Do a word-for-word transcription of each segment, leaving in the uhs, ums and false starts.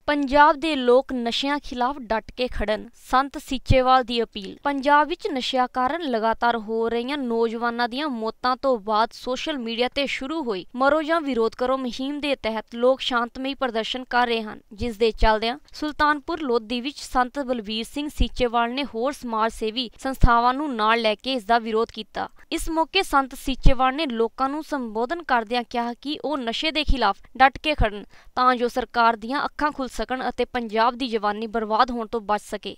पंजाब दे लोक नशिਆਂ खिलाफ डट के खड़न, संत सीचेवाल दी अपील। पंजाब विच नशिਆਂ कारण लगातार हो रहीਆਂ नौजवानां ਦੀਆਂ मौतां ਤੋਂ ਬਾਅਦ सोशल मीडिया ਤੇ शुरू ਹੋਈ मरो ਜਾਂ विरोध करो मुहिम ਦੇ तहत लोग शांतमई प्रदर्शन कर रहे ਹਨ, जिस ਦੇ ਚੱਲਦਿਆਂ ਸੁਲਤਾਨਪੁਰ ਲੋਧੀ ਵਿੱਚ ਸੰਤ ਬਲਵੀਰ ਸਿੰਘ ਸੀਚੇਵਾਲ ਨੇ ਹੋਰ ਸਮਾਜ ਸੇਵੀ ਸੰਸਥਾਵਾਂ ਨੂੰ ਨਾਲ ਲੈ ਕੇ ਇਸ ਦਾ ਵਿਰੋਧ ਕੀਤਾ। ਇਸ ਮੌਕੇ ਸੰਤ ਸੀਚੇਵਾਲ ਨੇ ਲੋਕਾਂ ਨੂੰ ਸੰਬੋਧਨ ਕਰਦਿਆਂ ਕਿਹਾ ਕਿ ਉਹ ਨਸ਼ੇ ਦੇ ਖਿਲਾਫ ਡਟ ਕੇ ਖੜਨ ਤਾਂ ਜੋ ਸਰਕਾਰ ਦੀਆਂ ਅੱਖਾਂ ਖੁੱਲ ਸਕਣ ਅਤੇ ਪੰਜਾਬ ਦੀ ਜਵਾਨੀ ਬਰਬਾਦ ਹੋਣ ਤੋਂ ਬਚ ਸਕੇ।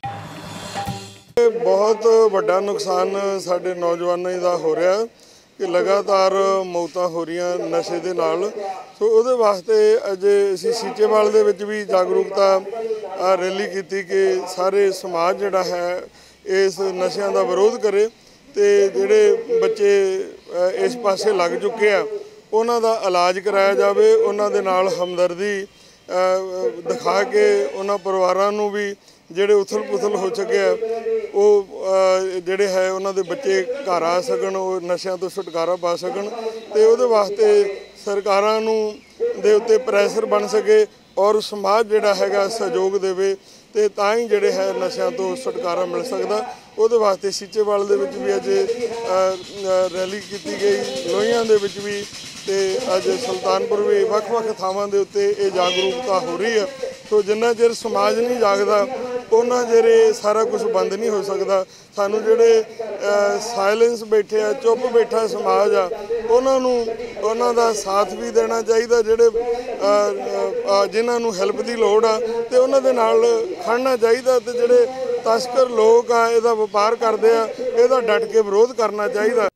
बहुत ਵੱਡਾ ਨੁਕਸਾਨ ਸਾਡੇ ਨੌਜਵਾਨਾਂ ਦਾ ਹੋ ਰਿਹਾ ਕਿ ਲਗਾਤਾਰ ਮੌਤਾਂ ਹੋ ਰਹੀਆਂ ਨਸ਼ੇ ਦੇ ਨਾਲ। ਸੋ ਉਹਦੇ ਵਾਸਤੇ ਅੱਜ ਅਸੀਂ ਸੀਚੇਵਾਲ ਦੇ ਵਿੱਚ ਵੀ ਜਾਗਰੂਕਤਾ ਰੈਲੀ ਕੀਤੀ ਕਿ ਸਾਰੇ ਸਮਾਜ ਜਿਹੜਾ ਹੈ ਇਸ ਨਸ਼ਿਆਂ ਦਾ ਵਿਰੋਧ ਕਰੇ ਤੇ ਜਿਹੜੇ ਬੱਚੇ ਇਸ ਪਾਸੇ ਲੱਗ ਚੁੱਕੇ ਆ ਉਹਨਾਂ ਦਾ ਇਲਾਜ ਕਰਾਇਆ ਜਾਵੇ, ਉਹਨਾਂ ਦੇ ਨਾਲ ਹਮਦਰਦੀ ਦਿਖਾ ਕੇ ਉਹਨਾਂ ਪਰਿਵਾਰਾਂ ਨੂੰ ਵੀ ਜਿਹੜੇ ਉਥਲ ਪੁਥਲ ਹੋ ਚੁੱਕੇ ਆ ਉਹ ਜਿਹੜੇ ਹੈ ਉਹਨਾਂ ਦੇ ਬੱਚੇ ਘਰ ਆ ਸਕਣ, ਉਹ ਨਸ਼ਿਆਂ ਤੋਂ ਛੁਟਕਾਰਾ ਪਾ ਸਕਣ ਤੇ ਉਹਦੇ ਵਾਸਤੇ ਸਰਕਾਰਾਂ ਨੂੰ ਦੇ ਉੱਤੇ ਪ੍ਰੈਸ਼ਰ ਬਣ ਸਕੇ ਔਰ ਸਮਾਜ ਜਿਹੜਾ ਹੈਗਾ ਸਹਿਯੋਗ ਦੇਵੇ ਤੇ ਤਾਂ ਹੀ ਜਿਹੜੇ ਹੈ ਨਸ਼ਿਆਂ ਤੋਂ ਛੁਟਕਾਰਾ ਮਿਲ ਸਕਦਾ। ਉਹਦੇ ਵਾਸਤੇ ਸੀਚੇਵਾਲ ਦੇ ਵਿੱਚ ਵੀ ਅੱਜ ਰੈਲੀ ਕੀਤੀ ਗਈ, ਲੋਹੀਆਂ ਦੇ ਵਿੱਚ ਵੀ ਤੇ ਅੱਜ ਸੁਲਤਾਨਪੁਰ ਵੀ ਵੱਖ-ਵੱਖ ਥਾਵਾਂ ਦੇ ਉੱਤੇ ਇਹ ਜਾਗਰੂਕਤਾ ਹੋ ਰਹੀ ਹੈ। ਸੋ ਜਿੰਨਾ ਚਿਰ ਸਮਾਜ ਨਹੀਂ ਜਾਗਦਾ ਉਹਨਾਂ ਚਿਰ ਇਹ ਸਾਰਾ ਕੁਝ ਬੰਦ ਨਹੀਂ ਹੋ ਸਕਦਾ। ਸਾਨੂੰ ਜਿਹੜੇ ਸਾਇਲੈਂਸ ਬੈਠੇ ਆ, ਚੁੱਪ ਬੈਠਾ ਸਮਾਜ ਆ, ਉਹਨਾਂ ਨੂੰ ਉਹਨਾਂ ਦਾ ਸਾਥ ਵੀ ਦੇਣਾ ਚਾਹੀਦਾ। ਜਿਹੜੇ ਜਿਨ੍ਹਾਂ ਨੂੰ ਹੈਲਪ ਦੀ ਲੋੜ ਆ ਤੇ ਉਹਨਾਂ ਦੇ ਨਾਲ ਖੜਨਾ ਚਾਹੀਦਾ ਤੇ ਜਿਹੜੇ ਤਸਕਰ ਲੋਕ ਆ ਇਹਦਾ ਵਪਾਰ ਕਰਦੇ ਆ ਇਹਦਾ ਡਟ ਕੇ ਵਿਰੋਧ ਕਰਨਾ ਚਾਹੀਦਾ।